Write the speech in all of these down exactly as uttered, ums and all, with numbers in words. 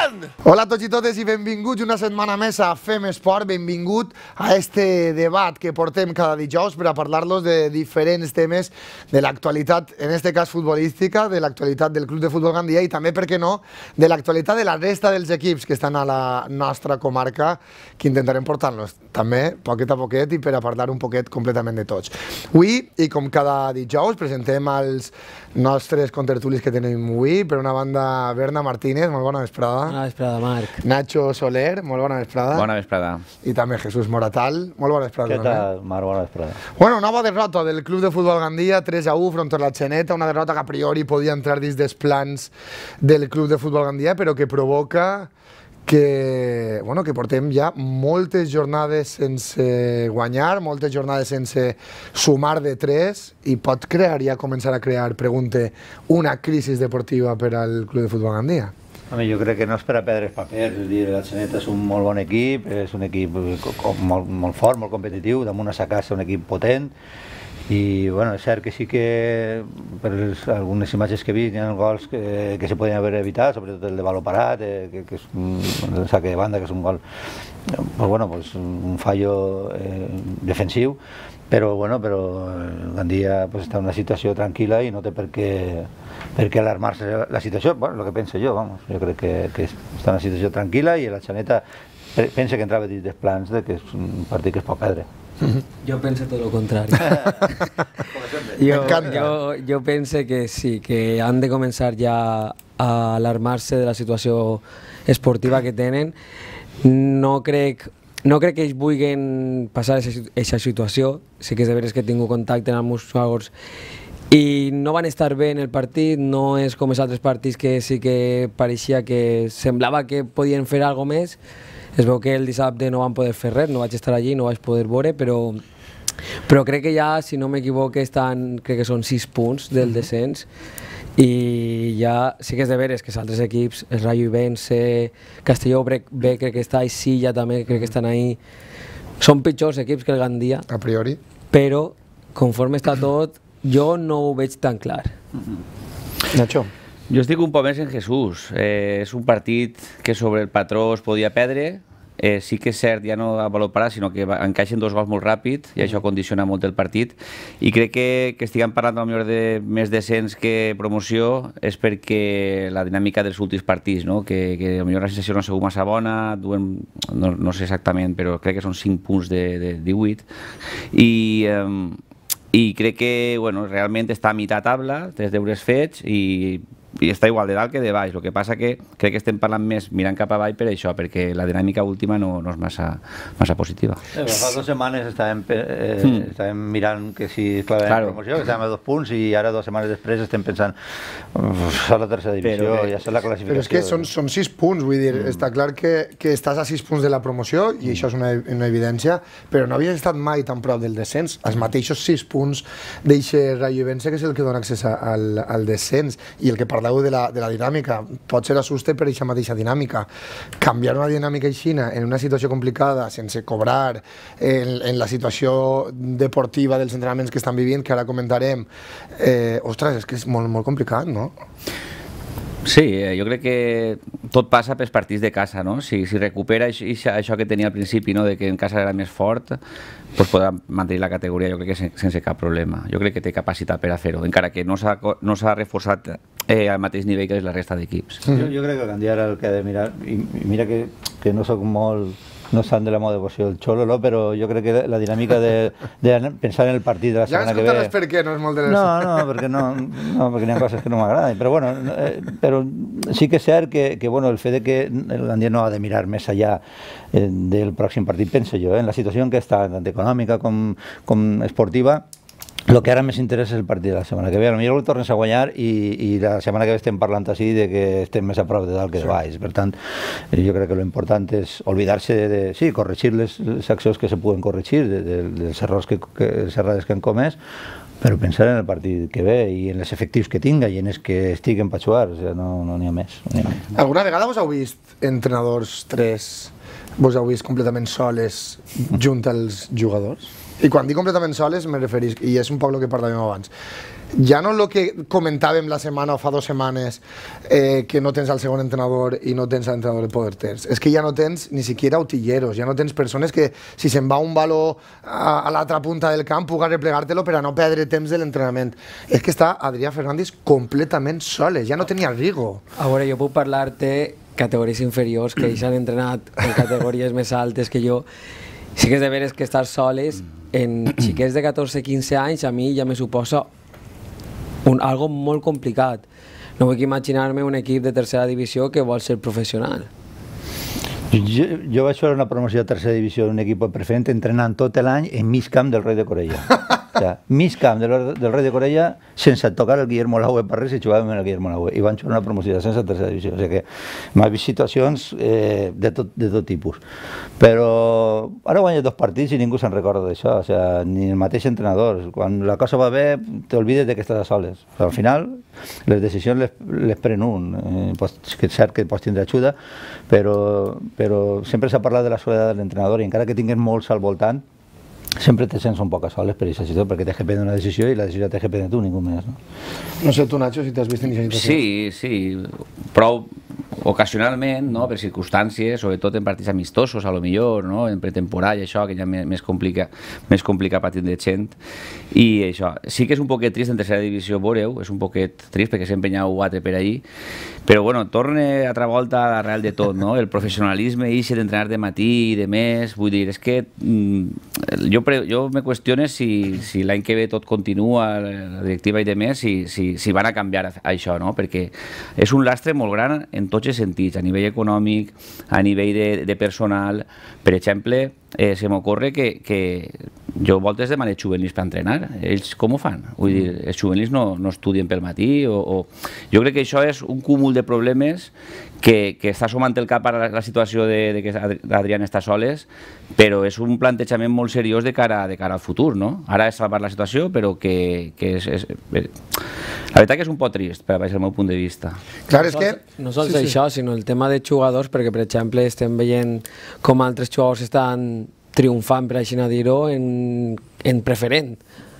Joan! Hola a tots i totes i benvinguts una setmana més a Fem Esport, benvingut a este debat que portem cada dijous per a parlar-los de diferents temes de l'actualitat, en este cas futbolística, de l'actualitat del Club de Futbol Gandia i també, per què no, de l'actualitat de la resta dels equips que estan a la nostra comarca, que intentarem portar-los també poquet a poquet i per a parlar un poquet completament de tots. Avui, i com cada dijous, presentem els nostres contertulis que tenim avui. Per una banda, Berna Martínez, molt bona vesprada. Bona vesprada, Marc. Nacho Soler, molt bona vesprada. Bona vesprada. I també Jesús Moratal, molt bona vesprada. Què tal, Marc? Bona vesprada. Bueno, nova derrota del Club de Futbol Gandia, tres a u front a la Xeneta, una derrota que a priori podia entrar dins dels plans del Club de Futbol Gandia, però que provoca que, bueno, que portem ja moltes jornades sense guanyar, moltes jornades sense sumar de tres, i pot crear, ja començar a crear, pregunte, una crisi deportiva per al Club de Futbol Gandia. Home, jo crec que no és per a perdre els papers, és dir, la Xeneta és un molt bon equip, és un equip molt, molt fort, molt competitiu, damunt a sa casa un equip potent, i bueno, és cert que sí que per les, algunes imatges que he vist hi ha gols que, que se podien haver evitat, sobretot el de Baló Parat, eh, que, que és un, un saque de banda, que és un gol, pues bueno, pues un fallo eh, defensiu, però bueno, però Gandia pues, està en una situació tranquil·la i no té per què, per què alarmar-se la situació, bueno, el que penso jo, vamos, jo crec que, que està en una situació tranquil·la i la Xeneta pensa que entrava dins dels plans de que és un partit que es pot perdre. Yo pensé todo lo contrario. yo, yo, yo pensé que sí, que han de comenzar ya a alarmarse de la situació esportiva que tenen. No crec, no crec que ells vulguin passar aquesta situació. Sí que és de veres que he tingut contacte amb els jugadors i no van estar bé en el partit, no és com els altres partits que sí que pareixia que semblava que podien fer alguna més. Es veu que el dissabte no van poder fer res, no vaig estar allí, no vaig poder veure, però, però crec que ja, si no m'equivoco, estan, crec que són sis punts del descens, i ja sí que és de veres que els altres equips, el Rayo Ibense, Castelló B, crec que està, i Silla també, crec que estan ahí, són pitjors equips que el Gandia, a priori, però conforme està tot, jo no ho veig tan clar. Nacho. Jo estic un poc més en Jesús. Eh, és un partit que sobre el patró es podia perdre. Eh, sí que és cert, ja no a Baló Parat, sinó que encaixen dos gols molt ràpid i això condiciona molt el partit. I crec que, que estiguem parlant potser de més descens que promoció és perquè la dinàmica dels últims partits, no? que, que potser la sensació no ha sigut massa bona, duen, no, no sé exactament, però crec que són cinc punts de, de divuit. I... Eh, i crec que bueno, realment està a mitjà tabla, tres deures fets i, i està igual de dalt que de baix. El que passa que crec que estem parlant més mirant cap avall per això, perquè la dinàmica última no, no és massa, massa positiva. Eh, fa dues setmanes estàvem, eh, mm. estàvem mirant que si clavem claro. promoció, que estàvem a dos punts, i ara dues setmanes després estem pensant a la tercera divisió, però, ja sé la classificació. Però és que són, són sis punts, vull dir, mm. està clar que, que estàs a sis punts de la promoció, i mm. això és una, una evidència, però no havies estat mai tan prop del descens. Els mateixos sis punts d'eixe Rayo Ibense, que és el que dona accés al, al descens, i el que parleu de la, de la dinàmica, pot ser assuste per aquesta mateixa dinàmica. Canviar una dinàmica aixina en una situació complicada, sense cobrar, en, en la situació deportiva dels entrenaments que estan vivint, que ara comentarem, eh, ostres, és que és molt, molt complicat, no? Sí, eh, jo crec que tot passa pels partits de casa, no? Si, si recupera això, això que tenia al principi, no? De que en casa era més fort, pues podrà mantenir la categoria, jo crec que sense, sense cap problema. Jo crec que té capacitat per a fer-ho, encara que no s'ha no s'ha reforçat eh, al mateix nivell que la resta d'equips. Mm. Jo, jo crec que Gandia ara el que ha de mirar, i, i mira que, que no soc molt... no estan de la moda devoció del Xolo, no? Però jo crec que la dinàmica de, de pensar en el partit de la setmana que ve... Ja ens contaràs per què, no és molt de les... No, no, perquè no, no, perquè n'hi ha coses que no m'agraden, però bueno, eh, però sí que és cert que, que bueno, el fet de que el Gandia no ha de mirar més allà eh, del pròxim partit, penso jo, eh, en la situació en què està, tant econòmica com, com esportiva. El que ara més interessa és el partit de la setmana que ve. Potser el tornes a guanyar i, i la setmana que ve estem parlant així de que estem més a prop de dalt que de baix. Per tant, jo crec que l'important és oblidar-se de, de, sí, corregir les, les accions que se poden corregir, de, de, dels errors que, que, les errades que han comès, però pensar en el partit que ve i en els efectius que tinga i en els que estiguen per jugar, o sigui, no n'hi ha més. No ha més. Alguna vegada vos heu vist entrenadors tres, vos heu vist completament soles junt als jugadors? I quan dic completament soles me referís, i és un poc el que parlàvem abans, ja no el que comentàvem la setmana o fa dues setmanes, eh, que no tens el segon entrenador i no tens l'entrenador de poder terç. És que ja no tens ni siquiera utilleros, ja no tens persones que si se'n va un valor a, a l'altra punta del camp puga replegar-te-lo per a no perdre temps de l'entrenament. És que està Adrià Fernández completament soles, ja no tenia Rigo. A veure, jo puc parlar-te categories inferiors que ells han entrenat en categories més altes que jo. Sí que és de veres que estar soles en xiquets de catorze quinze anys a mi ja me suposa un, algo molt complicat. No vull imaginar-me un equip de tercera divisió que vol ser professional. Jo, jo vaig fer una promoció de tercera divisió d'un equip preferent entrenant tot l'any en mig camp del Rei de Corella. O sea, mig camp del, del Rei de Corella sense tocar el Guillermo Laue per res i jugàvem en el Guillermo Laue i van jugar una promoció de sense tercera divisió. O sigui que m'ha vist situacions eh, de, tot, de tot tipus. Però ara guanyat dos partits i ningú se'n recorda d'això, o sigui, ni el mateix entrenador. Quan la cosa va bé t'olvides de que estàs a soles. O sigui, al final les decisions les, les pren un. Eh, pots, és cert que pots tindre ajuda, però, però sempre s'ha parlat de la soledat de l'entrenador i encara que tingues molts al voltant sempre te sents un poc a soles per aquesta situació, perquè t'has que prendre una decisió i la decisió t'has que prendre tu, ningú més. No, no sé tu, Nacho, si t'has vist en aquesta situació. Sí, sí, prou ocasionalment, no? Per circumstàncies, sobretot en partits amistosos, a lo millor, no? En pretemporada i això, que ja més complica, més complica patir de gent. I això, sí que és un poquet trist en tercera divisió, veureu, és un poquet trist perquè sempre hi ha quatre per ahí, però bueno, torne altra volta a l'arrel de tot, no? El professionalisme, ixe d'entrenar de matí i de més, vull dir, és que mm, jo, pre, jo me qüestiono si, si l'any que ve tot continua, la directiva i de més, si, si, si van a canviar a, a això, no? Perquè és un lastre molt gran en tots els sentits, a nivell econòmic, a nivell de, de personal. Per exemple, eh, se m'ocorre que, que jo voltes demano juvenils per entrenar. Ells com ho fan? Vull dir, els juvenils no, no estudien pel matí o, o... Jo crec que això és un cúmul de problemes que, que està sumant el cap a la, la situació de, de que Adrián està soles, però és un plantejament molt seriós de cara, de cara al futur, no? Ara és salvar la situació, però que, que és, és... La veritat que és un poc trist, per baix del meu punt de vista. Clar, és que... No sols sí, això, sí. sinó el tema de jugadors, perquè, per exemple, estem veient com altres jugadors estan triomfant, per així dir-ho, en, en preferent.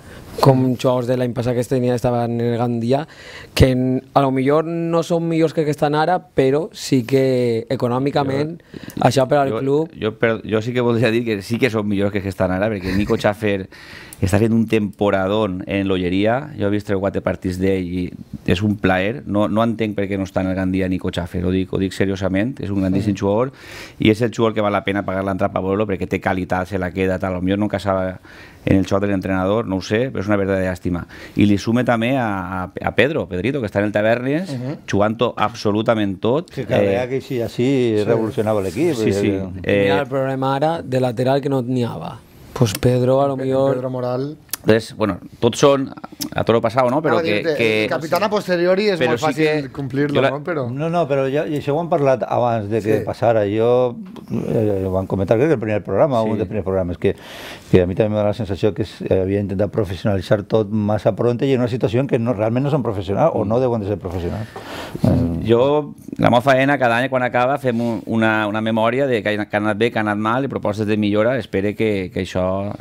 Com jugadors de l'any passat que tenia, estaven en el Gandia, que en, a lo millor no són millors que, que estan ara, però sí que econòmicament jo, això per al jo, club... Jo, jo, jo sí que voldria dir que sí que són millors que, que estan ara, perquè Nico Schaffer està fent un temporadón en l'Olleria. Jo he vist tres o quatre partits d'ell i és un plaer. No, no entenc per què no està en el Gandia Nico Schaffer, ho dic, ho dic seriosament. És un grandíssim jugador i és el jugador que val la pena pagar l'entrada per veure-lo perquè té qualitat, se la queda, tal. Potser no casava en el xoc de l'entrenador, no ho sé, però és una verdadera llàstima. I li sume també a, a, a Pedro, Pedrito, que està en el Tavernes, uh -huh. jugant jugant tot. Que cada vegada que sí, així sí. revolucionava l'equip. Sí, sí. Eh, Mira el problema ara de lateral que no n'hi havia. Pues Pedro, a lo millor... Pedro Moral... Entonces, bueno, tots són a toro passado, no? Però ah, que, que, que... El capitán a posteriori és molt fàcil sí complir-lo, la... no? Però... No, no, però ja, i això ho hem parlat abans de que sí. passara. Jo, eh, ho vam comentar, crec que el primer programa, sí. un dels primers programes, que, que a mi també me da la sensació que havia intentat professionalitzar tot massa pronte i en una situació en què no, realment no són professionals o no deuen de ser professionals. Eh... Jo, la meva feina, cada any quan acaba fem una, una memòria de que ha anat bé, que ha anat mal i propostes de millora. Espero que, que això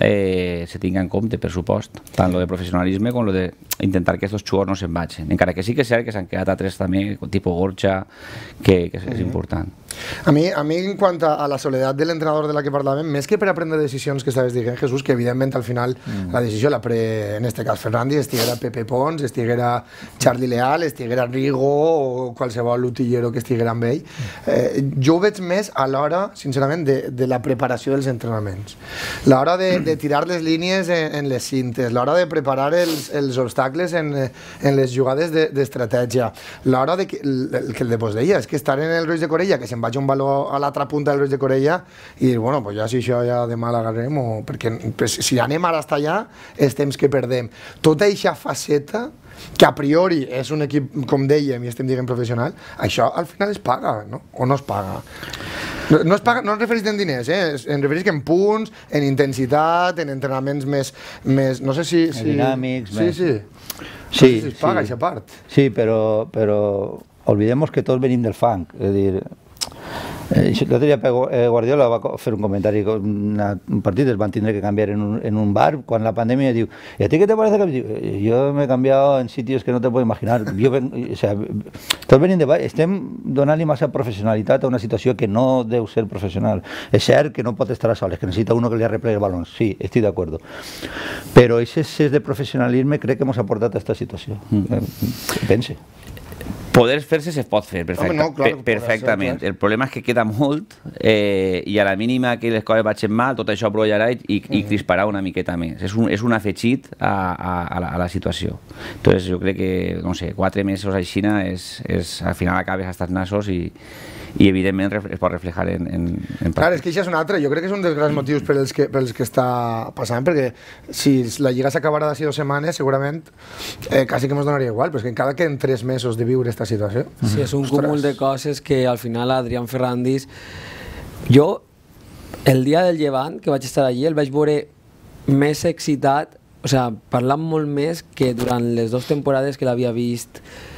eh, se tingui en compte, per supost, tant lo de professionalisme com lo de intentar que aquests jugadors no se'n vagin, encara que sí que és cert que s'han quedat altres també, tipus Gorcha, que, que és mm-hmm. important. A mi, a mi, en quant a la soledat de l'entrenador de la que parlàvem, més que per a prendre decisions que estaves dient, Jesús, que evidentment al final mm. la decisió la pre, en este cas, Fernández, estiguera Pepe Pons, estiguera Charlie Leal, estiguera Rigo o qualsevol utillero que estiguera amb ell. Eh, jo ho veig més a l'hora, sincerament, de, de la preparació dels entrenaments. L'hora de, de tirar les línies en, en les cintes, l'hora de preparar els, els obstacles en, en les jugades d'estratègia, de, l'hora de que, el que el de vos deia, és que estar en el Roig de Corella, que se'n vaig un valor a l'altra punta del Roig de Corella i dir, bueno, pues ja si això ja demà l'agarrem, o... perquè pues, si anem ara hasta allà, els temps que perdem. Tota aquesta faceta, que a priori és un equip, com dèiem, i estem dient professional, això al final es paga, no? O no es paga? No, no es paga, no es refereix en diners, eh? En refereix en punts, en intensitat, en entrenaments més... més no sé si... si... dinàmics, sí, més... sí. Sí, no sé si es paga, sí. aquesta part. Sí, però, però olvidemos que tots venim del fang, és a dir, L'altre dia Guardiola va fer un comentari, un partit es van tindre que canviar en un, en un bar quan la pandèmia diu, ¿y a ti qué te parece que...? Yo me he cambiado en sitios que no te puedo imaginar. Jo ven, o sea, tot venint de baix, estem donant-li massa professionalitat a una situació que no deu ser professional. És cert que no pot estar a soles, que necessita uno que li arregle el balón, sí, estic d'acord. Però aquest excés de professionalisme crec que ens ha portat a aquesta situació. Mm. Pense. Poder fer-se se pot fer perfecta, no, clar, per, perfectament. Ser, el problema és que queda molt eh, i a la mínima que les coses vagin mal, tot això brollarà i, i, i crisparà una miqueta més. És un, és un afegit a, a, a, la, a la situació. Entonces, jo crec que, no sé, quatre mesos així és, és, al final acabes hasta els nassos i, i evidentment es pot reflejar en, en, en clar, és que això és un altre, jo crec que és un dels grans motius per als que, per als que està passant, perquè si la Lliga s'acabarà d'ací dues setmanes, segurament eh, quasi que ens donaria igual, però és que encara queden tres mesos de viure aquesta situació. Sí, és un Ostres. cúmul de coses que al final Adrián Ferrandis... Jo, el dia del Llevant, que vaig estar allí, el vaig veure més excitat, o sigui, parlant molt més que durant les dues temporades que l'havia vist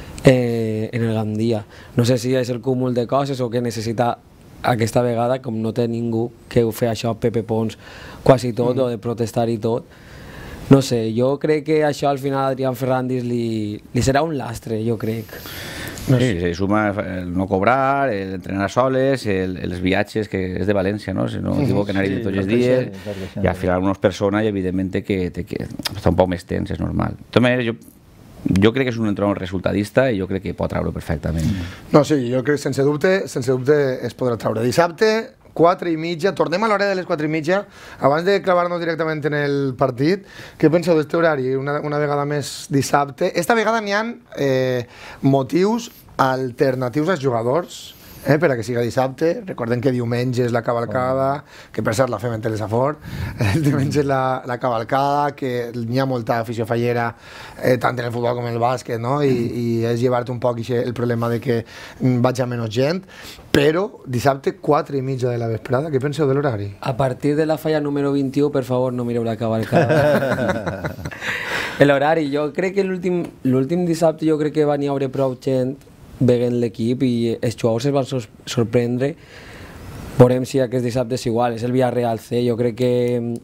Eh, en el Gandia. No sé si és el cúmul de coses o que necessita aquesta vegada, com no té ningú que ho fer això, Pepe Pons, quasi tot, mm. o de protestar i tot. No sé, jo crec que això al final a Adrián Ferrandis li, li serà un lastre, jo crec. No sé. Sí, se suma el no cobrar, el entrenar soles, el, els viatges, que és de València, no? Si no m'equivoco, anar sí, tots els dies, i al final unes persones, i evidentment que, que, que està un poc més tens, és normal. De totes maneres, jo Jo crec que és un entrenador resultadista i jo crec que pot treure perfectament. No, sí, jo crec que sense dubte, sense dubte es podrà treure. Dissabte, quatre i mitja, tornem a l'hora de les quatre i mitja. Abans de clavar-nos directament en el partit, què penseu d'este horari? Una, una vegada més dissabte. Esta vegada n'hi ha eh, motius alternatius als jugadors, Eh, per a que siga dissabte. Recordem que diumenge és la cavalcada, que per cert la fem en Telesafor, el diumenge és la, la cavalcada, que n'hi ha molta afició fallera, eh, tant en el futbol com en el bàsquet, no? I, i és llevar-te un poc el problema de que vagi menys gent, però dissabte quatre i mitja de la vesprada. Què penseu de l'horari? A partir de la falla número vint-i-u, per favor, no mireu la cavalcada. L'horari, jo crec que l'últim dissabte jo crec que va n'hi haure prou gent veient l'equip i els jugadors es van sorprendre. Veurem si aquest dissabte és igual, és el Villarreal C, jo crec que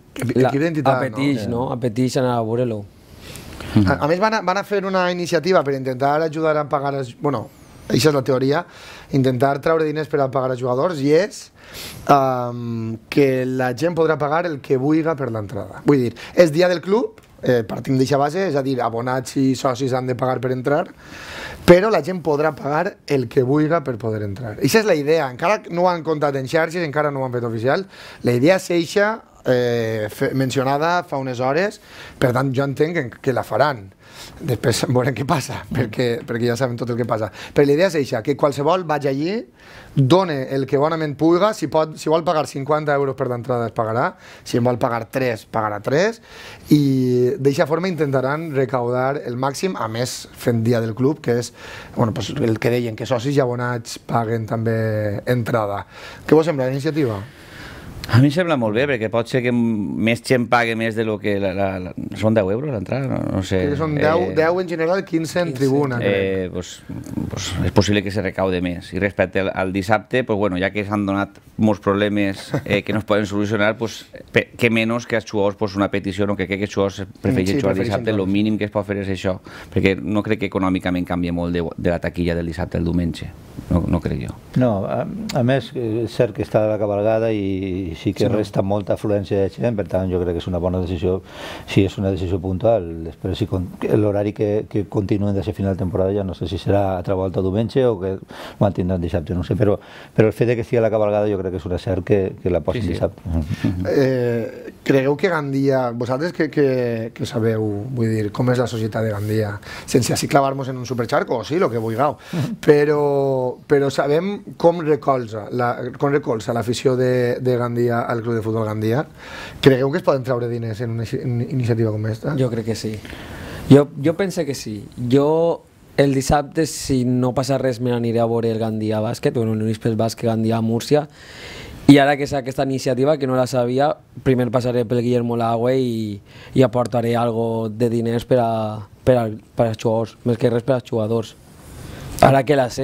apeteix, no? Apeteix anar a veure-lo. A, a més van a, van a fer una iniciativa per intentar ajudar a pagar els... Bueno, això és la teoria, intentar treure diners per a pagar els jugadors, i és um, que la gent podrà pagar el que vulgui per l'entrada. Vull dir, és dia del club, eh, partim d'aquesta base, és a dir, abonats i socis han de pagar per entrar, però la gent podrà pagar el que vulgui per poder entrar. Aquesta és la idea, encara no ho han contat en xarxes, encara no ho han fet oficial, la idea és eixa, eh, mencionada fa unes hores, per tant jo entenc que, que la faran. Després veurem què passa, perquè, perquè ja sabem tot el que passa. Però la idea és eixa, que qualsevol vagi allí, done el que bonament pugui, si, pot, si vol pagar cinquanta euros per l'entrada es pagarà, si en vol pagar tres, pagarà tres, i d'aquesta forma intentaran recaudar el màxim, a més fent dia del club, que és bueno, pues el que deien, que socis i abonats paguen també entrada. Què vos sembla la iniciativa? A mi em sembla molt bé, perquè pot ser que més gent pague més de lo que... La, la, la, són deu euros l'entrada? No, no sé. Sí, són deu, eh, deu en general, quinze en tribuna. Eh, pues, pues és possible que se recaude més. I respecte al, al dissabte, pues, bueno, ja que s'han donat molts problemes eh, que no es poden solucionar, pues, que menys que els jugadors pues, una petició, no? Que crec que els jugadors prefereixen sí, jugar dissabte, el mínim que es pot fer és això, perquè no crec que econòmicament canvia molt de, de la taquilla del dissabte al diumenge. No, no crec jo. No, a, a més, és cert que està la cabalgada i sí que sí, resta no. molta afluència de gent, per tant jo crec que és una bona decisió, si és una decisió puntual. Després si l'horari que, que continuen de ser final de temporada ja no sé si serà a altra volta diumenge o que ho mantindran dissabte, no sé, però, però el fet de que estigui a la cabalgada jo crec que és una cert que, que la posin sí, sí. dissabte. Eh, cregueu que Gandia, vosaltres que, que, que sabeu, vull dir, com és la societat de Gandia, sense així clavar-nos en un superxarco, o sí, el que vulgueu, però, però sabem com recolza la, com recolza l'afició de, de Gandia al Club de Futbol Gandia. Cregueu que es poden treure diners en una iniciativa com aquesta? Jo crec que sí. Jo, jo penso que sí. Jo el dissabte, si no passa res, me n'aniré a veure el Gandia Bàsquet, bueno, l'Unispes Bàsquet Gandia a Múrcia, i ara que és aquesta iniciativa, que no la sabia, primer passaré pel Guillermo Lagüe i, i aportaré algo de diners per, a, per, a, per als jugadors, més que res per als jugadors. Ara que la sé.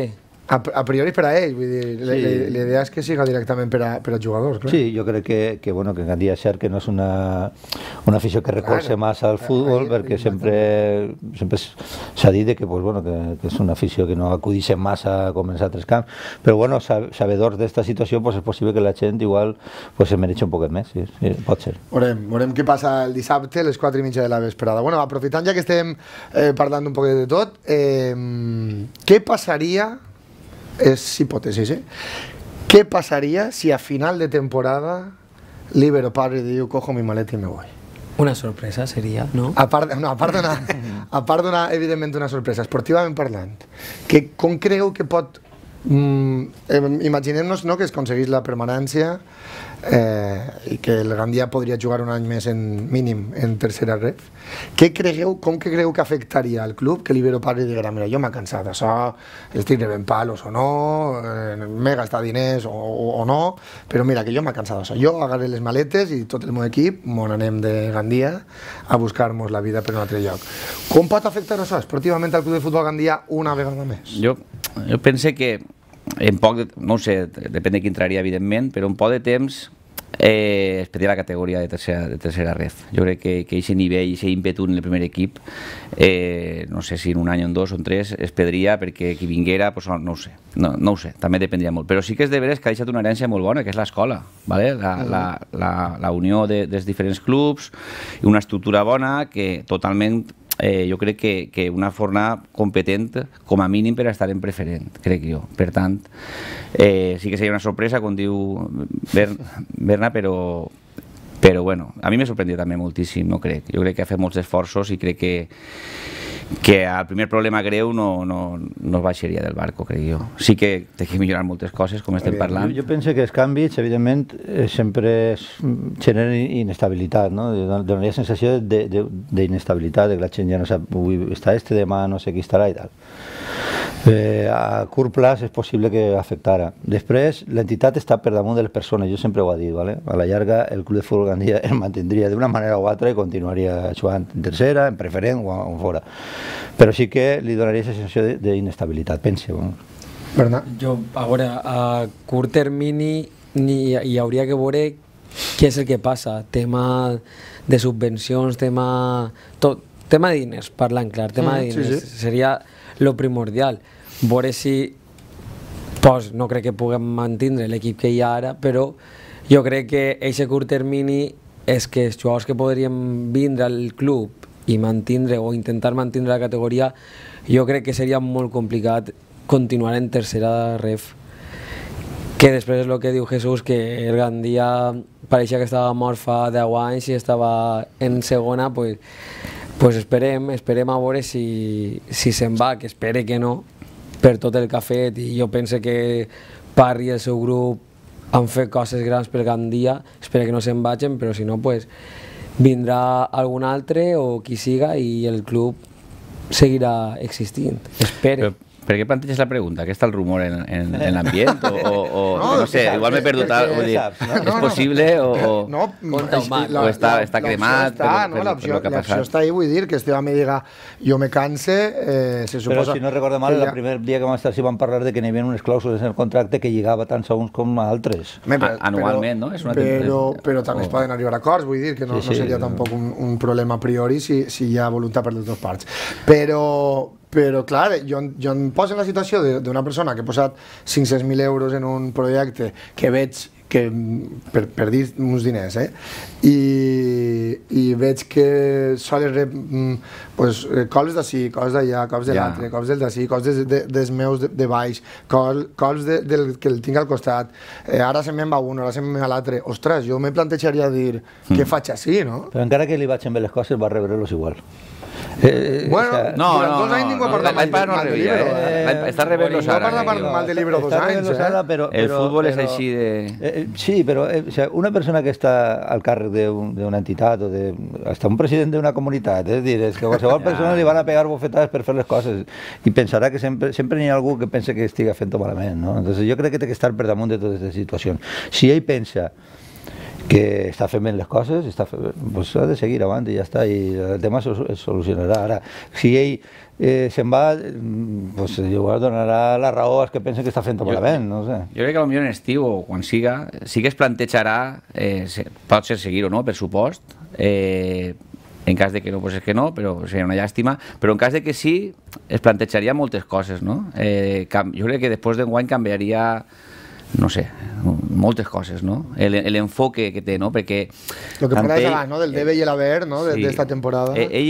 A, a priori per a ell, vull dir, sí. L'idea és que siga directament per a, per a jugadors, clar. Sí, jo crec que, que, bueno, que Gandia és cert que no és una, una afició que recolza claro. massa al futbol, ah, perquè sempre, sempre s'ha dit que, pues, bueno, que, que és una afició que no acudixen massa com en altres camps, però bueno, sabedors d'esta situació, pues, és possible que la gent igual pues, se mereixi un poquet més, sí, sí, pot ser. Veurem, veurem què passa el dissabte a les quatre i mitja de la vesprada. Bueno, aprofitant ja que estem eh, parlant un poquet de tot, eh, què passaria... és hipòtesis, eh? Què passaria si a final de temporada Libero Parri diu cojo mi maleta i me voy? Una sorpresa seria, no? A part, no, a part d'una, a part d'una, evidentment, una sorpresa, esportivament parlant, que, com creu que pot... Mm, imaginem-nos no, que es aconseguís la permanència eh, i que el Gandia podria jugar un any més en mínim en tercera ref. Què cregueu, com que creu que afectaria al club que Libero Parri diguera mira, jo m'ha cansat d'això, estic rebent palos o no, eh, m'he gastat diners o, o, o no, però mira, que jo m'ha cansat d'això. Jo agarré les maletes i tot el meu equip m'on anem de Gandia a buscar-nos la vida per un altre lloc. Com pot afectar això esportivament al club de futbol Gandia una vegada més? Jo, jo pense que en poc, no ho sé, depèn de qui entraria evidentment, però en poc de temps eh, es perdria la categoria de tercera, de tercera ref. Jo crec que aquest nivell, aquest ímpetu en el primer equip, eh, no sé si en un any o en dos o en tres es perdria perquè qui vinguera, pues, no, no ho sé, no, no ho sé, també dependria molt. Però sí que és de veres que ha deixat una herència molt bona, que és l'escola, ¿vale? la, la, la, la unió de, dels diferents clubs i una estructura bona que totalment Eh, jo crec que, que una forna competent com a mínim per estar en preferent, crec jo. Per tant, eh, sí que seria una sorpresa, com diu Berna, però, però bueno, a mi m'ha sorprendit també moltíssim, no crec. Jo crec que ha fet molts esforços i crec que que al primer problema greu no, no, no es baixaria del barco, crec jo. Sí que té que millorar moltes coses, com estem parlant. Jo, jo penso que els canvis, evidentment, eh, sempre generen inestabilitat, no? Donaria sensació d'inestabilitat, de que la gent ja no sap, avui està este, demà no sé qui estarà i tal. Eh, a curt plaç és possible que afectara. Després, l'entitat està per damunt de les persones, jo sempre ho he dit, ¿vale? A la llarga el club de futbol Gandia es mantindria d'una manera o altra i continuaria jugant en tercera, en preferent o, o fora. Però sí que li donaria aquesta sensació d'inestabilitat, penso. Bernat? Jo, a veure, a curt termini ni, hi hauria que veure què és el que passa, tema de subvencions, tema... Tot, tema de diners, parlant clar, tema de diners, sí, sí. Seria lo primordial. Veure si, pues, no crec que puguem mantindre l'equip que hi ha ara, però jo crec que aquest curt termini és que els jugadors que podrien vindre al club i mantindre o intentar mantindre la categoria, jo crec que seria molt complicat continuar en tercera ref. Que després és el que diu Jesús, que el Gandia pareixia que estava mort fa deu anys i estava en segona, pues, pues esperem, esperem a veure si, si se'n va, que espere que no, per tot el que ha fet, i jo penso que Parri i el seu grup han fet coses grans per Gandia, espero que no se'n vagin, però si no, pues, vindrà algun altre o qui siga i el club seguirà existint, espero. Però per què planteges la pregunta? Què està el rumor en, en, en l'ambient? O, o, o no, no sé, igual m'he perdut alguna cosa. No, és possible o, o, no, o està, està cremat per, per, per, per el que ha passat? L'opció està ahí, vull dir, que este home diga jo me canse, eh, se suposa... Però si no recordo mal, el primer dia que vam estar sí vam parlar de que n'hi havia unes clàusules en el contracte que lligava tant a uns com a altres. Anualment, no? Però també es poden arribar a acords, vull dir, que no seria tampoc un problema a priori si hi ha voluntat per les dues parts. Però... Però, clar, jo, jo em poso en la situació d'una persona que ha posat cinc-cents mil euros en un projecte que veig que, per, per dir uns diners, eh? I, i veig que sols rep pues, cols d'ací, cols d'allà, cols de l'altre, cols del d'ací, cols de, de, dels meus de, de baix, col, cols de, del que el tinc al costat, eh, ara se'n me'n va un, ara se'n me'n va l'altre. Ostres, jo me plantejaria dir, mm. què faig així, no? Però encara que li vagin bé les coses, va rebre-los igual. Eh, bueno, o sea, no, durant no, dos anys ningú ha parlat mal, mal, mal de Libero. Eh, està rebent los ara. No parla mal de Libero dos anys. Eh? Però, el però, futbol però, és així de... Eh, sí, però eh, o sea, una persona que està al càrrec d'una entitat o de, hasta un president d'una comunitat, és dir, és que a qualsevol persona li van a pegar bofetades per fer les coses i pensarà que sempre, sempre n'hi ha algú que pensa que estiga fent-ho malament, no? Entonces, jo crec que té que estar per damunt de totes les situacions. Si ell pensa que està fent bé les coses, està fent, pues ha de seguir avant i ja està, i el tema es solucionarà. Ara, si ell eh, se'n va, pues igual donarà la raó als que pensen que està fent tot malament, no sé. Jo crec que potser en estiu o quan siga, sí que es plantejarà, eh, pot ser seguir o no, per supost, eh, en cas de que no, pues és que no, però seria una llàstima, però en cas de que sí, es plantejaria moltes coses, no? Eh, jo crec que després d'enguany canviaria, no sé, moltes coses, no? L'enfoque que té, no? Perquè... Lo que parlaves abans, no? Del debe i l'haver, no? D'esta temporada. Ell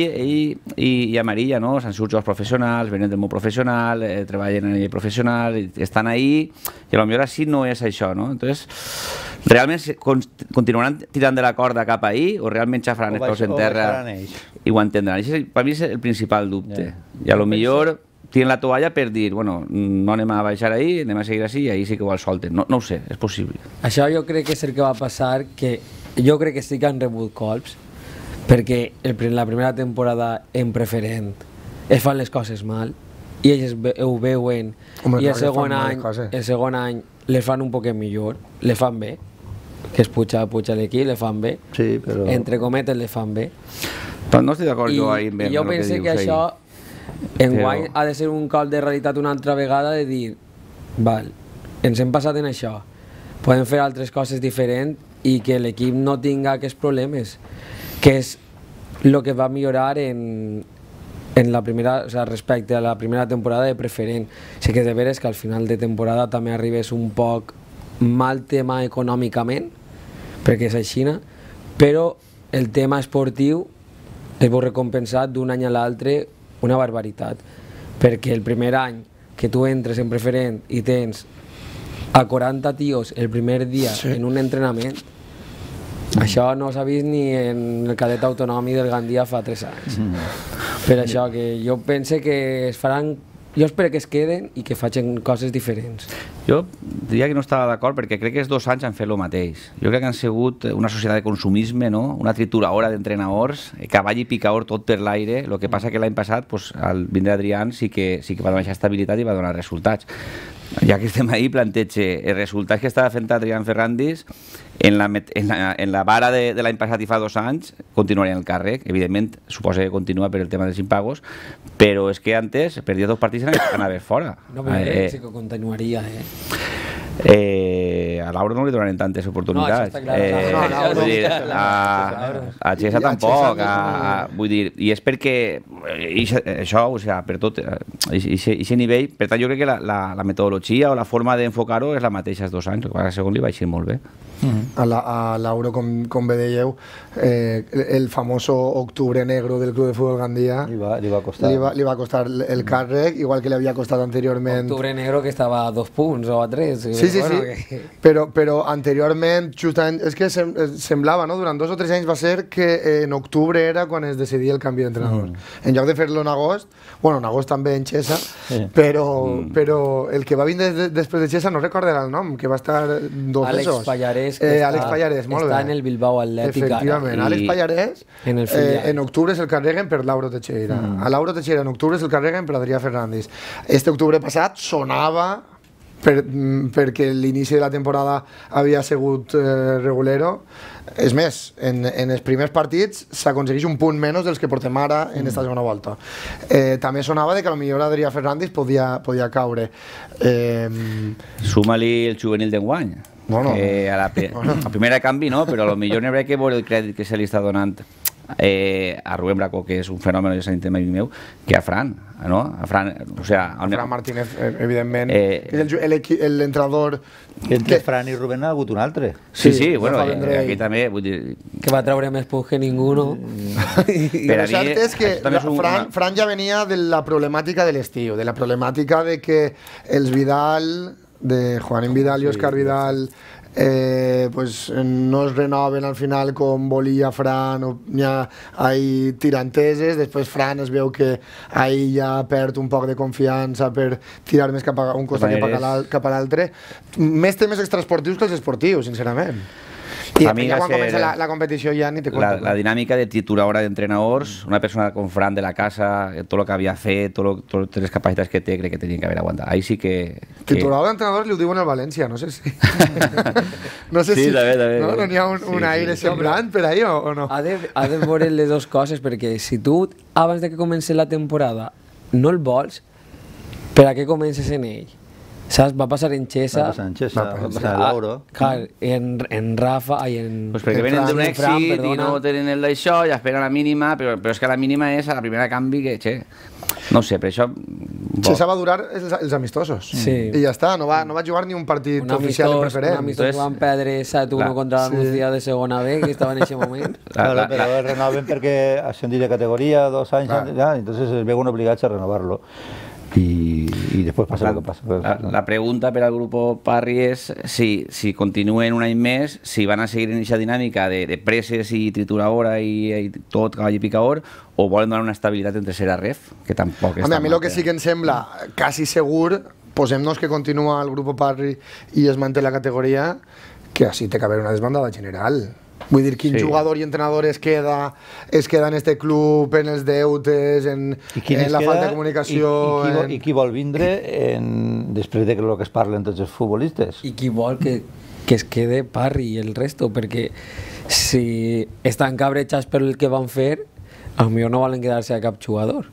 i Amarilla, no? S'han sigut jocs professionals, venen del món professional, treballen a nivell professional, estan ahí, i potser així no és això, no? Entonces, realment continuaran tirant de la corda cap ahí o realment xafaran els peus en terra i ho entendran? Per mi és el principal dubte. I a lo millor tiren la toalla per dir, bueno, no anem a baixar ahí, anem a seguir així i ahí sí que ho solten. No, no ho sé, és possible. Això jo crec que és el que va passar, que jo crec que sí que han rebut colps, perquè el, la primera temporada en preferent es fan les coses mal i ells ho veuen. Home, i el segon, any, el segon any les fan un poquet millor, les fan bé, que es puja, puja l'equip, les fan bé, sí, però... entre cometes les fan bé. Però no estic d'acord jo ahir amb el que dius. Jo penso que això enguany ha de ser un cop de realitat una altra vegada, de dir, val, ens hem passat en això, podem fer altres coses diferents i que l'equip no tinga aquests problemes, que és el que va millorar en, en la primera, o sea, respecte a la primera temporada de preferent. Sí que de veres que al final de temporada també arribés un poc mal tema econòmicament, perquè és així, però el tema esportiu es veu recompensat d'un any a l'altre una barbaritat, perquè el primer any que tu entres en preferent i tens a quaranta tios el primer dia sí. en un entrenament, mm. això no s'ha vist ni en el cadet autonòmic del Gandia fa tres anys. Mm. Per això que jo pense que es faran, jo espero que es queden i que facin coses diferents. Jo diria que no estava d'acord perquè crec que els dos anys han fet el mateix. Jo crec que han sigut una societat de consumisme, no? Una trituradora d'entrenadors, cavall i picador tot per l'aire. El que passa que l'any passat, pues, al vindre Adrián sí que, sí que va donar estabilitat i va donar resultats. Ja que estem ahí, planteja els resultats que estava fent Adrián Ferrandis en la, en la, en la vara de, de l'any passat i fa dos anys continuaria en el càrrec. Evidentment, suposa que continua per el tema dels impagos, però és que antes perdia dos partits i anava fora. No, però eh, sí que continuaria, eh? Eh, a Lauro no li donaran tantes oportunitats. No, clar, eh, no, no, vull dir, a, a Xesa tampoc, a, a, vull dir, i és perquè i, això, o sigui, per tot aquest nivell, per tant jo crec que la, la, la metodologia o la forma d'enfocar-ho és la mateixa els dos anys, el que passa que segon li va eixir molt bé. Mm-hmm. A, la, a Lauro, com, com bé dèieu, eh, el famoso octubre negro del Club de Futbol Gandia li va, li va costar li va, li va costar el càrrec, igual que li havia costat anteriorment. Octubre negro que estava a dos punts o a tres. Sí, sí, bueno, sí, que... però, però anteriorment, justament, és que sem semblava, no? Durant dos o tres anys va ser que en octubre era quan es decidia el canvi d'entrenador. Mm. En lloc de fer-lo en agost, bueno, en agost també en Xesa, sí. però, mm. però el que va vindre de, després de Xesa no recordarà el nom, que va estar dos Àlex mesos. Pallarès, eh, Àlex Pallarès, molt està bé. en el Bilbao Atlètic. Efectivament, i... Àlex Pallarès en, el eh, en octubre se'l carreguen per Lauro Teixeira. Mm. A Lauro Teixeira en octubre se'l carreguen per Adrià Ferrandis. Este octubre passat sonava per, perquè l'inici de la temporada havia sigut eh, regulero. És més, en, en els primers partits s'aconsegueix un punt menys dels que portem ara en esta segona volta. Eh, també sonava de que potser Adrià Ferrandis podia, podia caure. Eh... Suma-li el juvenil d'enguany. Bueno, eh, a la, bueno. a primera canvi no, però potser n'hi haurà que veure el crèdit que se li està donant eh, a Rubén Bracó, que és un fenomen de sant amic meu, que a Fran, no? A Fran, o sea, a Fran Martínez, evidentment, eh, és l'entrenador... Entre Fran i Rubén ha hagut un altre. Sí, sí, sí, bueno, eh, aquí també... Vull dir... Que va treure més punts que ningú. Però el cert és que Fran, Fran ja venia de la problemàtica de l'estiu, de la problemàtica de que els Vidal, de Juanín Vidal i Òscar Vidal, eh, pues, no es renoven al final com volia Fran, o hi ha ahí tiranteses, després Fran es veu que ahí ja perd un poc de confiança per tirar més cap a un costat que cap a l'altre. Més temes extraesportius que els esportius, sincerament. I ja quan comença la, la competició ja ni te cuento. La, la dinàmica de tituladora d'entrenadors, una persona com Fran de la casa, tot el que havia fet, tot totes les capacitats que té, crec que tenien que haver aguantat. Ahí sí que... que... Titulador d'entrenadors li ho diuen al València, no sé si... no sé sí, si... també, també. No, no n'hi ha un, sí, un aire sí, semblant per ahí o, o no? Ha de, ha de veure les dues coses, perquè si tu, abans de que comenci la temporada, no el vols, per a què comences en ell? Saps? Va passar en Xesa, va passar en Xesa, va passar en Lauro. Clar, en, en Rafa i en... Pues perquè en venen Fran, d'un en Fran, èxit i perdona. no tenen el d'això, ja esperen la mínima, però, però és que la mínima és a la primera canvi que, che, no sé, per això... Xesa va durar els, els amistosos. Sí. I ja està, no va, no va jugar ni un partit un oficial amistós, en preferent. Un amistós que van perdre set uno contra la Nucía de segona B, que estava en aquest moment. Claro, la, però el renoven perquè ascendí de categoria dos anys, ya, entonces es veuen obligats a renovarlo. Y, y después pasa la, lo que pasa. La, la pregunta per al grupo Parri és si, si continuen un any més, si van a seguir en aquesta dinàmica de, de preses i trituradora i, i tot cavall i picador, o volen donar una estabilitat en tercera ref, que tampoc és... A mi el que sí que em sembla quasi segur, posem-nos que continua el grupo Parri i es manté la categoria, que així té que haver una desbandada general. Vull dir, quin sí. jugador i entrenador es queda, es queda en este club, en els deutes, en, en la falta de comunicació... I, i, qui, en... vol, I qui vol vindre en, després de que el que es parlen tots els futbolistes? I qui vol que, que es quede Parri i el resto, perquè si estan cabrejats per el que van fer, a millor no volen quedar-se a cap jugador.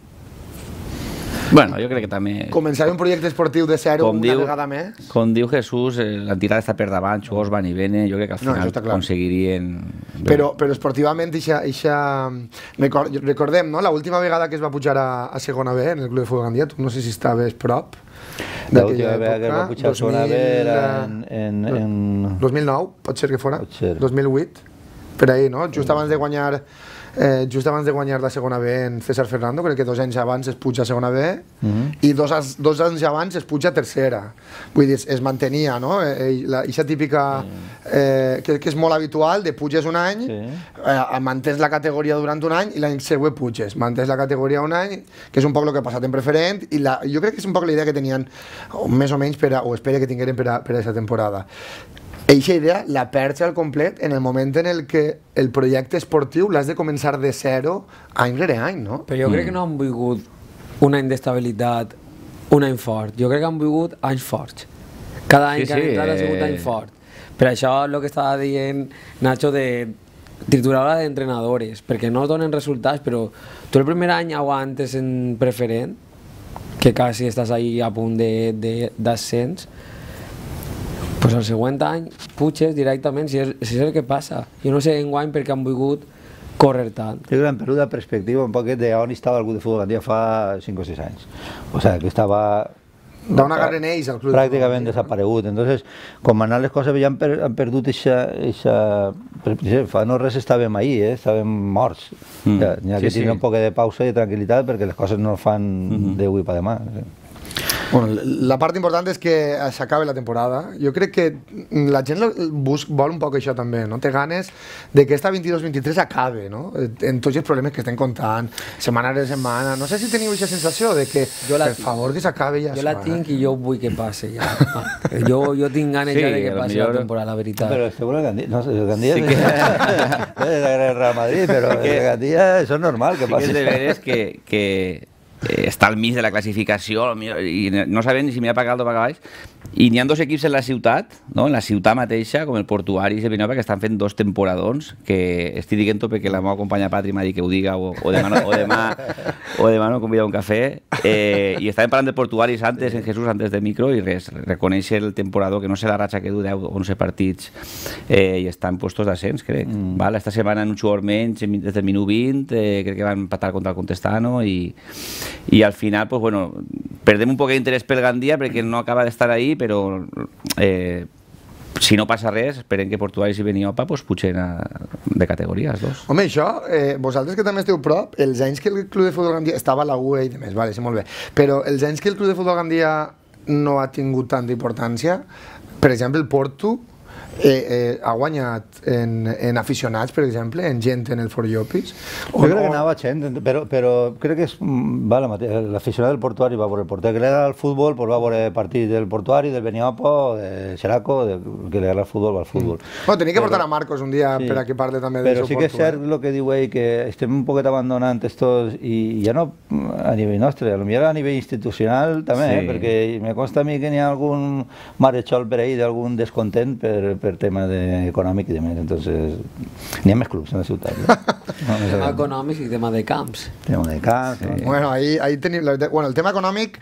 Bueno, jo crec que també... Començar un projecte esportiu de zero una diu, vegada més. Com diu Jesús, eh, l'entitat està per davant, jugadors van i venen, jo crec que al final no, aconseguirien... Però, però esportivament, ixa, ixa... Record, recordem, no? L'última vegada que es va pujar a, a segona B, en el Club de Futbol Gandia, tu no sé si estaves prop d'aquella època, que es va pujar a segona B era en, en, en... dos mil nou, pot ser que fora? Pot ser. dos mil vuit, per ahí, no? Just abans de guanyar... Eh, just abans de guanyar la segona B en César Fernando, crec que dos anys abans es puja a segona B uh -huh. i dos, dos anys abans es puja a tercera. Vull dir, es, es mantenia, no? Eh, la, ixa típica eh, que, que és molt habitual, de puges un any, sí. eh, mantens la categoria durant un any i l'any següent puges. Mantens la categoria un any, que és un poc el que ha passat en preferent, i la, jo crec que és un poc la idea que tenien, o més o menys, per a, o espero que tingueren per a aquesta temporada. Eixa idea la perds al complet en el moment en el que el projecte esportiu l'has de començar de zero any rere any, no? Però jo crec que no han volgut un any d'estabilitat, un any fort. Jo crec que han volgut anys forts. Cada any sí, que han entrat sí, ha sigut any fort. Per això el que estava dient Nacho de trituradora d'entrenadores, perquè no donen resultats, però tu el primer any aguantes en preferent, que quasi estàs ahí a punt d'ascens, pues el següent any puges directament, si és, si és el que passa. Jo no sé enguany per què han volgut córrer tant. Jo crec que han perdut la perspectiva un poquet d'on estava el Club de Futbol Gandia fa cinc o sis anys. O sigui, que estava... D'on agarren ells el Club de pràcticament desaparegut. Entonces, com han anat les coses, ja han, per, han perdut eixa... Fa no res estàvem ahí, eh? Estàvem morts. Mm. Ja, ja sí, que tindre sí. un poc de pausa i de tranquil·litat perquè les coses no fan mm-hmm. d'avui per demà. Sí. Bueno, la part important és que s'acabi la temporada. Jo crec que la gent bus, vol un poc això també, no? Té ganes de que esta vint-i-dos vint-i-tres acabe, no? En tots els problemes que estem contant, setmana rere setmana. No sé si teniu aquesta sensació de que, jo la, per favor, que s'acabi ja. Jo la tinc i jo vull que passe ja. Jo, jo tinc ganes sí, ja de que passi millor... la temporada, la veritat. Però seguro el Gandia, no, el Gandia sí que... no és el Real Madrid, però el Gandia això és normal que passi. Sí que és de veres que... que... Eh, està al mig de la classificació i no sabem ni si m'hi ha pagat o pagar baix, i n'hi ha dos equips en la ciutat, no? En la ciutat mateixa, com el Portuari i el Vilanova, que estan fent dos temporadons, que estic dient-ho perquè la meva companya Patri m'ha dit que ho diga, o, o, demà, no, o, demà, o demà no convida un cafè, eh, i estàvem parlant de Portuari antes, en Jesús, antes de micro, i res, reconèixer el temporador, que no sé la ratxa que du deu o onze partits, eh, i està en puestos d'ascens, crec. Mm. Val? Esta setmana en un jugador menys, des del minut vint, eh, crec que van empatar contra el Contestano, i i al final, pues bueno, perdem un poc d'interès pel Gandia perquè no acaba d'estar ahí, però eh, si no passa res, esperem que Portugal i Beniopa pues, pugen a, de categoria, els dos. Home, això, eh, vosaltres que també esteu prop, els anys que el Club de Futbol Gandia estava a la U E i demés, vale, sí, molt bé, però els anys que el Club de Futbol Gandia no ha tingut tanta importància, per exemple, el Porto, eh, eh, ha guanyat en, en aficionats, per exemple, en gent en el For Llopis? Jo crec que anava gent, però, però crec que és, va la mateixa. L'aficionat del Portuari va veure el porter. Que li agrada el futbol, pues va veure partits del Portuari, del Beniapo, de Xeraco, de, que li agrada el futbol, va al futbol. Mm. Bueno, tenia que portar a Marcos un dia sí, per a que parli també del seu Però sí que és cert el que diu ell, que estem un poquet abandonant estos, i ja no a nivell nostre, potser a nivell institucional també, sí. eh, perquè me consta a mi que n'hi ha algun marechol per ahí d'algun descontent per, per tema de, econòmic i demés, entonces n'hi ha més clubs en la ciutat. Eh? No, tema econòmic i tema de camps. Tema de camps. Sí. No? Bueno, ahí, ahí tenim, bueno, el tema econòmic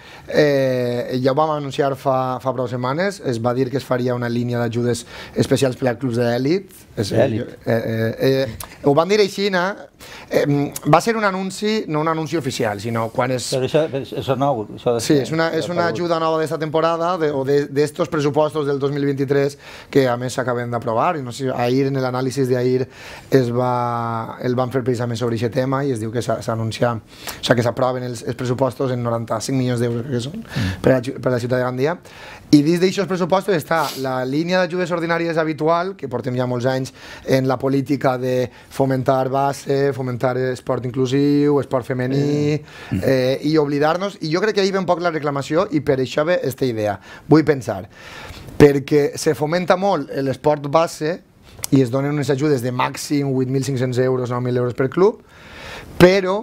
eh, ja ho vam anunciar fa, fa prou setmanes, es va dir que es faria una línia d'ajudes especials per als clubs d'èlit. Eh, eh, eh, ho van dir així, no? Eh, va ser un anunci, no un anunci oficial, sinó quan és... Però això, això és nou. Això sí, és una, és una ajuda nova d'esta temporada de, o d'estos de, pressupostos del dos mil vint-i-tres que a més s'acaben d'aprovar. I no sé, ahir, en l'anàlisi d'ahir, es va, el van fer precisament sobre aquest tema i es diu que s'anuncia, o sigui, que s'aproven els, els pressupostos en noranta-cinc milions d'euros que són per a, per a la ciutat de Gandia. I dins d'aixòs pressupostos està la línia d'ajudes ordinàries habitual, que portem ja molts anys en la política de fomentar base, fomentar esport inclusiu, esport femení, eh, i oblidar-nos, i jo crec que ahir ve un poc la reclamació i per això ve aquesta idea. Vull pensar, perquè se fomenta molt l'esport base i es donen unes ajudes de màxim vuit mil cinc-cents euros, nou mil euros per club, però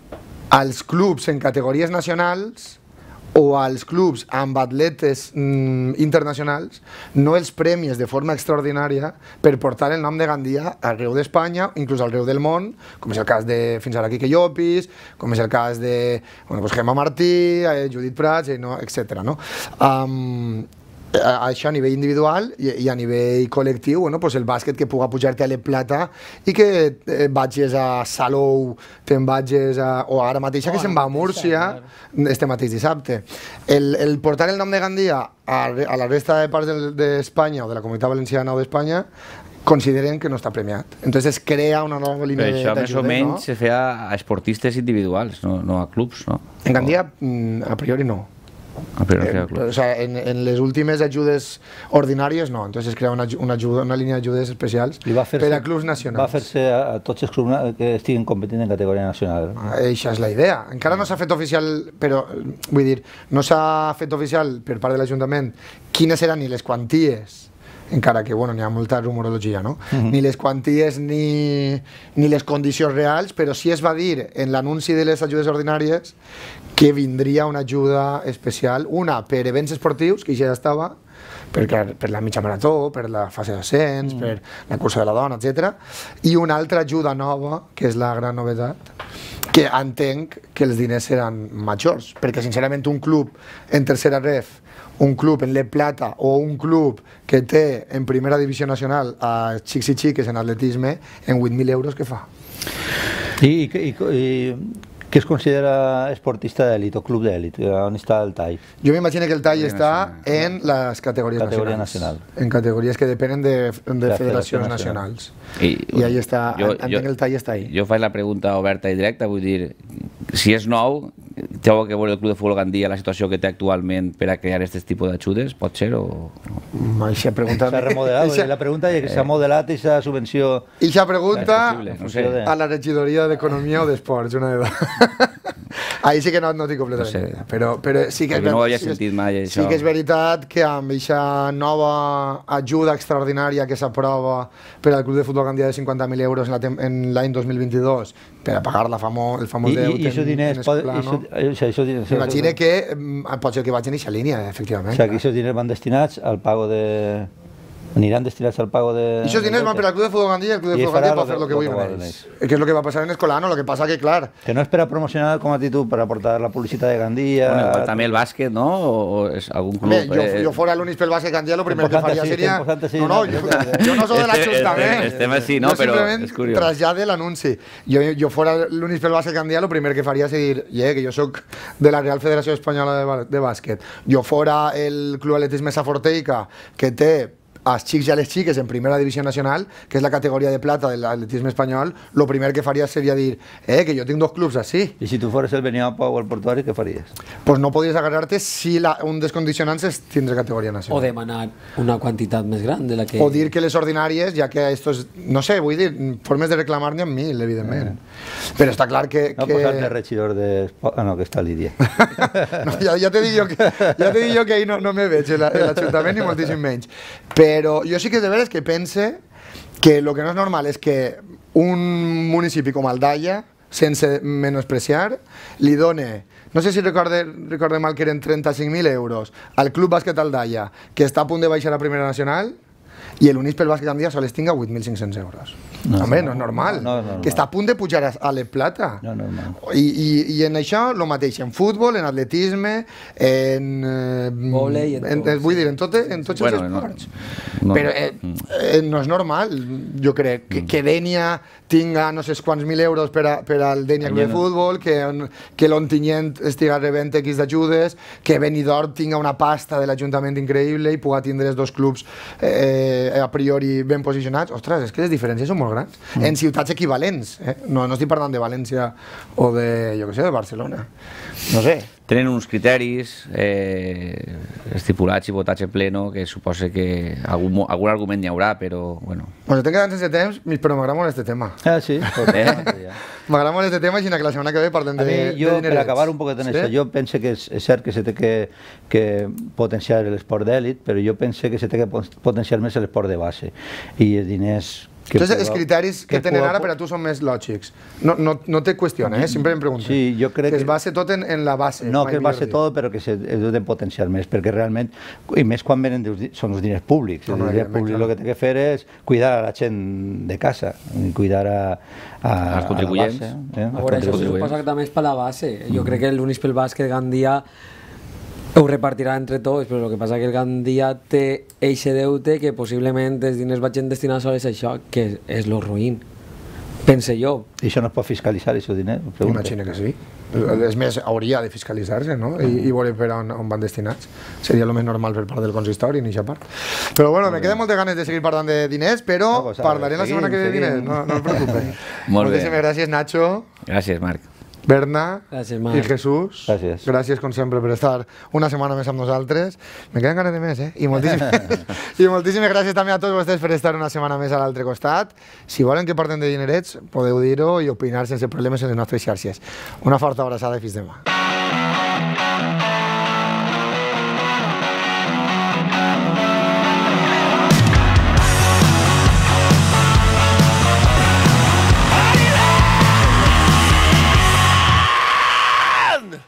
als clubs en categories nacionals o als clubs amb atletes mm, internacionals no els premis de forma extraordinària per portar el nom de Gandia arreu d'Espanya, inclús arreu del món, com és el cas de fins ara Quique Llopis, com és el cas de bueno, pues Gemma Martí, eh, Judit Prats, eh, no, etcètera. No? Um, això a nivell individual i, i a nivell col·lectiu, bueno, pues el bàsquet que puga pujar-te a la plata i que eh, vagis a Salou, te'n vagis a... o ara mateixa que se'n va a Múrcia este mateix dissabte. El, el portar el nom de Gandia a, a la resta de parts d'Espanya o de la Comunitat Valenciana o d'Espanya consideren que no està premiat. Entonces es crea una nova línia d'ajuda. Però això més o menys no? se feia a esportistes individuals, no, no a clubs, no? En Gandia, a priori no. Eh, o sea, en, en les últimes ajudes ordinàries no, entonces es crea una, una, ajuda, una línia d'ajudes especials per a clubs nacionals. Va fer-se a, a tots els clubs que estiguin competint en categoria nacional. Ah, això és la idea. Encara no s'ha fet oficial, però vull dir, no s'ha fet oficial per part de l'Ajuntament quines seran ni les quanties, encara que bueno, n'hi ha molta rumorologia, no? Uh-huh. Ni les quanties ni, ni les condicions reals, però sí es va dir en l'anunci de les ajudes ordinàries que vindria una ajuda especial, una per events esportius, que ja estava, per, per la mitja marató, per la fase d'ascens, mm. per la cursa de la dona, etcètera, i una altra ajuda nova, que és la gran novetat, que entenc que els diners seran majors, perquè sincerament un club en tercera ref, un club en Le Plata o un club que té en primera divisió nacional a xics i xiques en atletisme, en vuit mil euros, què fa? I, i, i què es considera esportista d'èlit o club d'èlit? On està el tall? Jo m'imagino que el tall està en les categories Categoria nacionals. Nacional. En categories que depenen de, de federacions nacionals. I, I ahí està, jo, entenc que el tall està ahí. Jo faig la pregunta oberta i directa, vull dir, si és nou, té que veure el Club de Futbol Gandia la situació que té actualment per a crear aquest tipus d'ajudes? Pot ser o...? S'ha preguntat... S'ha remodelat, Ixa... la pregunta és que s'ha modelat aquesta subvenció... Ixa pregunta no sé. a la regidoria d'Economia o d'Esports, una de dos. Ahí sí que no, no tinc completament no sé. idea, però, però sí que, és, no ho havia sí, sentit mai, això. Sí que és veritat que amb aquesta nova ajuda extraordinària que s'aprova per al Club de Futbol Gandia de cinquanta mil euros en l'any dos mil vint-i-dos per a pagar la famo, el famós deute en, en Esplano, m'imagino que pot ser que vagin en aquesta línia, efectivament. O sigui, que aquests diners van destinats al pago de... aniran destinats al pago de... I aquests diners van per al Club de Futbol Gandia i el Club de Futbol Gandia pot fer el que vulgui amb ells. Que és el que va passar en Escolano, el que passa que, clar... Que no és per a promocionar com a títol, per aportar la publicitat de Gandia... Bueno, igual també el bàsquet, no? O és algun club... Home, jo, jo fora l'únic pel bàsquet Gandia, el primer que faria seria... No, no, jo, jo no soc de l'Ajuntament. Estem així, no? Però és curiós. Trasllade l'anunci. Jo, jo fora l'únic pel bàsquet Gandia, el primer que faria seria dir, que jo soc de la Real Federació Espanyola de Bàsquet. Jo fora el Club Atletisme Saforteica, que té als xics i a les xiques en primera divisió nacional, que és la categoria de plata de l'atletisme espanyol, el primer que faria seria dir, eh, que jo tinc dos clubs així. I si tu fores el Beniampa o el Portuari, què faries? Pues no podries agarrar-te si la, un dels condicionants és tindre categoria nacional. O demanar una quantitat més gran de la que... O dir que les ordinàries, ja que estos, no sé, vull dir, formes de reclamar-ne amb mil, evidentment. Mm. Però està clar que... No que... posar-te regidor de... Ah, no, que està Lídia. no, ja, ja te dic jo que, ja te dic jo que ahir no, no me veig en l'Ajuntament ni moltíssim menys. Però jo sí que de veres que pense que el que no és normal és que un municipi com Aldaia, sense menospreciar, li done, no sé si recorde, recorde mal que eren trenta-cinc mil euros al Club Bàsquet Aldaia, que està a punt de baixar a Primera Nacional, i l'Unispel Bàsquet Gandia sols tinga vuit mil cinc-cents euros. No, Home, no és normal. No, no, no, que està a punt de pujar a, a l'E Plata. No, no, no. I, i, I en això, el mateix, en futbol, en atletisme, en... Eh, Volei, en, en, en Vull dir, en, tot, en tots bueno, els esports. No, no, Però eh, eh, no és normal, jo crec, que, que Dènia tinga no sé quants mil euros per, a, per al Dènia Club de Futbol, que, que l'Ontinyent estiga rebent X d'ajudes, que Benidorm tinga una pasta de l'Ajuntament increïble i puga tindre els dos clubs eh, a priori ben posicionats. Ostres, és que les diferències són molt grans. Mm. En ciutats equivalents. Eh? No, no estic parlant de València o de, jo què sé, de Barcelona. No sé. Tenen uns criteris eh, estipulats i votats en pleno, que suposa que algun, algun argument n'hi haurà, però bueno. Bueno, estem quedant sense temps, però m'agrada molt este tema. Ah, sí? Eh? M'agrada molt este tema, i que la setmana que ve parlem de, a mi, jo, de dinerets. Per acabar un poquet en ¿Sí? això, jo penso que és, és cert que se té que, que potenciar l'esport d'èlit, però jo penso que se té que potenciar més l'esport de base. I els diners... Entonces, els criteris que, que tenen ara per a tu són més lògics. No, no, no te qüestiona, eh? Sempre em pregunto. Sí, jo crec que... Que es base tot en, en la base. No, que es base tot, però que s'ha de potenciar més, perquè realment, i més quan venen dels, són els diners públics. No, no, els diners públics el que té que fer és cuidar a la gent de casa, cuidar a, a, als contribuents. A la base, eh? A veure, això suposa que també és per la base. Jo crec que l'Unispel Bàsquet Gandia ho repartirà entre tots, però el que passa que el Gandia té eixe deute que possiblement els diners vagin destinats sols a això, que és lo ruïn, pense jo. I això no es pot fiscalitzar, aquest diner? Imagina que sí. És més, hauria de fiscalitzar-se, no? I, i veure per on, on van destinats. Seria el més normal per part del consistori, en aquesta part. Però bueno, me queden moltes ganes de seguir parlant de diners, però no, pues, parlaré la setmana que ve de diners, no, no et preocupes. Moltíssimes gràcies, Nacho. Gràcies, Marc. Berna gràcies, i Jesús, gràcies. gràcies com sempre per estar una setmana més amb nosaltres. Me queden ganes de més, eh? I moltíssimes, i moltíssimes gràcies també a tots vostès per estar una setmana més a l'altre costat. Si volen que parlem de dinerets, podeu dir-ho i opinar sense problemes en les nostres xarxes. Una forta abraçada i fins demà.